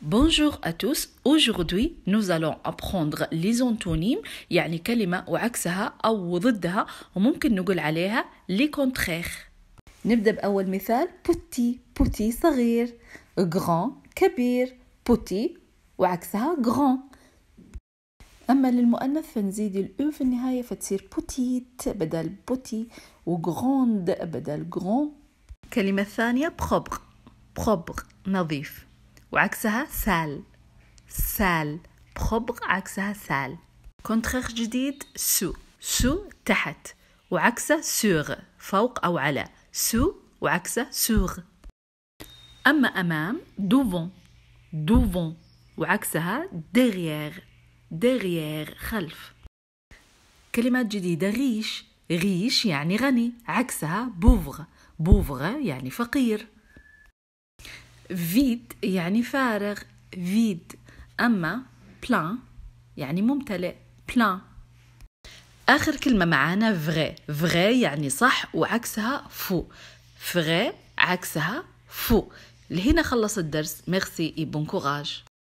Bonjour à tous, aujourd'hui nous allons apprendre les antonymes يعني كلمة وعكسها أو ضدها وممكن نقول عليها les contraires. نبدأ بأول مثال petit صغير grand كبير petit وعكسها grand. أما للمؤنث فنزيد الأو في النهاية فتصير petite بدل بوتي وغراند بدل grand. كلمة ثانية propre نظيف وعكسها سال propre عكسها سال. كونترير جديد سو تحت وعكسه سور فوق أو على سو وعكسه سور. أما أمام دوفون وعكسها derrière خلف. كلمات جديدة ريش يعني غني عكسها بوفغ يعني فقير. فيد يعني فارغ فيد. أما بلان يعني ممتلئ بلان. آخر كلمة معانا فغي يعني صح وعكسها فو فغي عكسها فو. لهنا خلص الدرس. ميرسي et bon courage.